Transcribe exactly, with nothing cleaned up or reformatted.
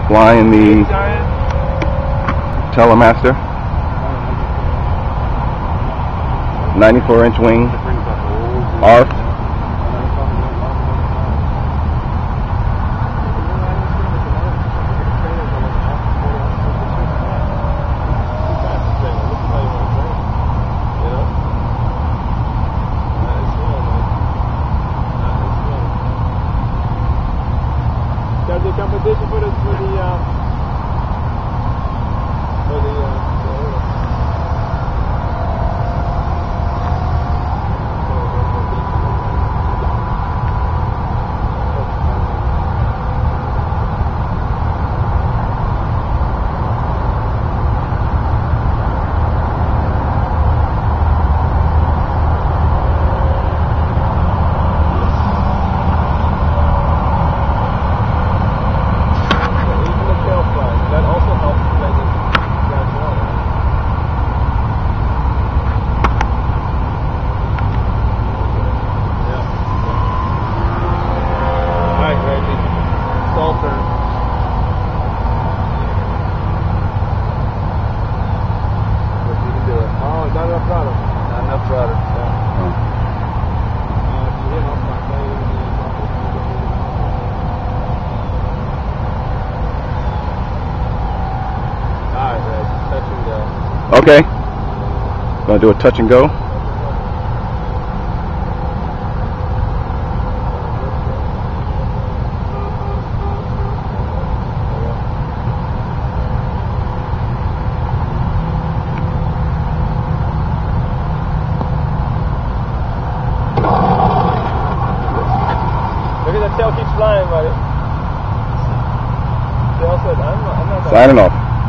flying the Telemaster ninety-four inch wing Arf. There's a competition for the for the uh, for the uh, Okay, gonna do a touch and go. Look at the tail keeps flying, buddy. Tail said, I'm not, I'm not Signing off.